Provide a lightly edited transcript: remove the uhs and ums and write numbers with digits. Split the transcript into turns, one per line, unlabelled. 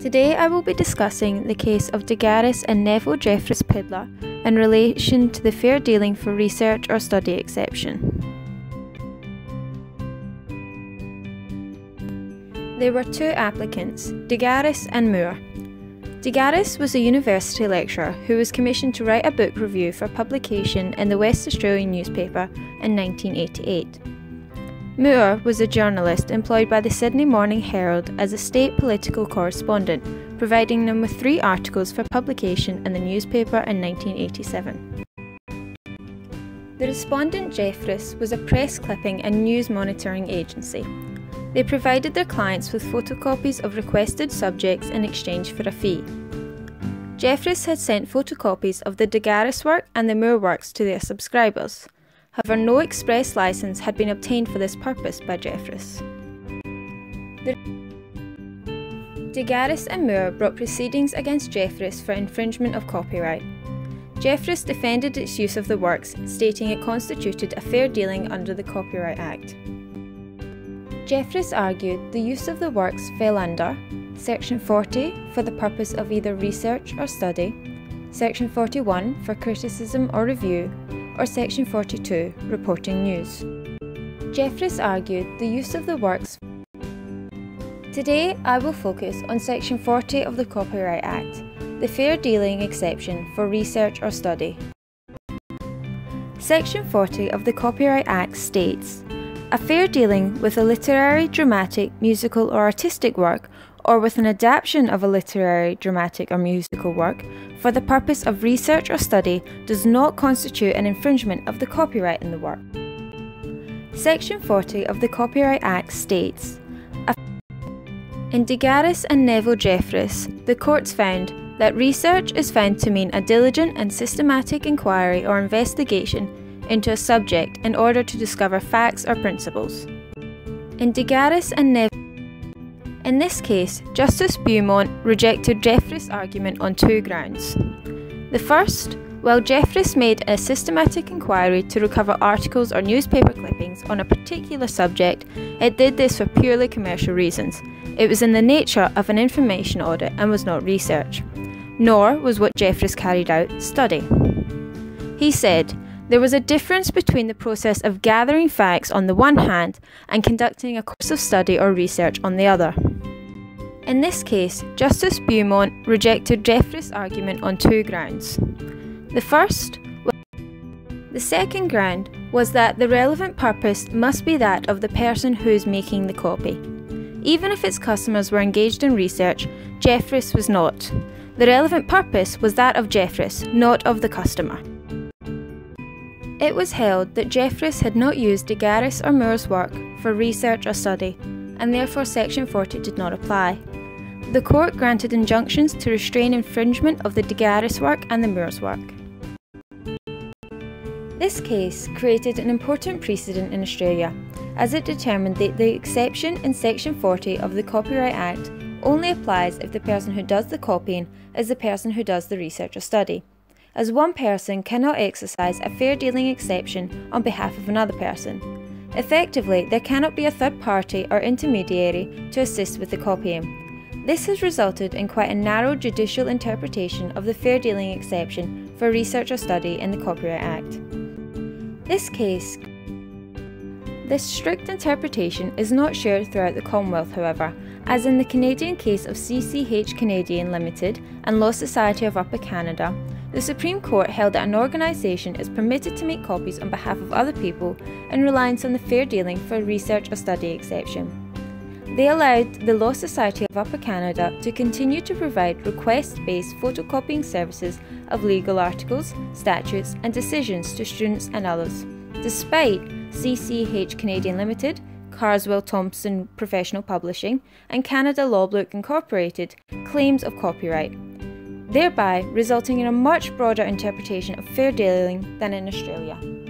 Today I will be discussing the case of De Garis and Neville Jeffress Pidler in relation to the fair dealing for research or study exception. There were two applicants, De Garis and Moore. De Garis was a university lecturer who was commissioned to write a book review for publication in the West Australian newspaper in 1988. Moore was a journalist employed by the Sydney Morning Herald as a state political correspondent, providing them with 3 articles for publication in the newspaper in 1987. The respondent Jeffress was a press clipping and news monitoring agency. They provided their clients with photocopies of requested subjects in exchange for a fee. Jeffress had sent photocopies of the De Garis work and the Moore works to their subscribers. However, no express licence had been obtained for this purpose by Jeffress. De Garis and Moore brought proceedings against Jeffress for infringement of copyright. Jeffress defended its use of the works, stating it constituted a fair dealing under the Copyright Act. Jeffress argued the use of the works fell under Section 40 for the purpose of either research or study, Section 41 for criticism or review, or Section 42, reporting news. Jeffress argued the use of the works. Today I will focus on Section 40 of the Copyright Act, the fair dealing exception for research or study. Section 40 of the Copyright Act states, "A fair dealing with a literary, dramatic, musical or artistic work, or with an adaptation of a literary, dramatic or musical work, for the purpose of research or study does not constitute an infringement of the copyright in the work." Section 40 of the Copyright Act states, in De Garis and Neville Jeffress, the courts found that research is found to mean a diligent and systematic inquiry or investigation into a subject in order to discover facts or principles. In De Garis and Neville, in this case, Justice Beaumont rejected Jeffress' argument on 2 grounds. The first, while Jeffress made a systematic inquiry to recover articles or newspaper clippings on a particular subject, it did this for purely commercial reasons. It was in the nature of an information audit and was not research. Nor was what Jeffress carried out study. He said, there was a difference between the process of gathering facts on the one hand and conducting a course of study or research on the other. In this case, Justice Beaumont rejected Jeffress' argument on 2 grounds. The second ground was that the relevant purpose must be that of the person who is making the copy. Even if its customers were engaged in research, Jeffress was not. The relevant purpose was that of Jeffress, not of the customer. It was held that Jeffress had not used De Garis or Moore's work for research or study, and therefore Section 40 did not apply. The court granted injunctions to restrain infringement of the De Garis work and the Moore's work. This case created an important precedent in Australia, as it determined that the exception in Section 40 of the Copyright Act only applies if the person who does the copying is the person who does the research or study, as one person cannot exercise a fair dealing exception on behalf of another person. Effectively, there cannot be a third party or intermediary to assist with the copying. This has resulted in quite a narrow judicial interpretation of the fair dealing exception for research or study in the Copyright Act. This strict interpretation is not shared throughout the Commonwealth, however, as in the Canadian case of CCH Canadian Limited and Law Society of Upper Canada, the Supreme Court held that an organisation is permitted to make copies on behalf of other people in reliance on the fair dealing for research or study exception. They allowed the Law Society of Upper Canada to continue to provide request-based photocopying services of legal articles, statutes and decisions to students and others, despite CCH Canadian Limited, Carswell Thompson Professional Publishing and Canada Law Book Incorporated claims of copyright, thereby resulting in a much broader interpretation of fair dealing than in Australia.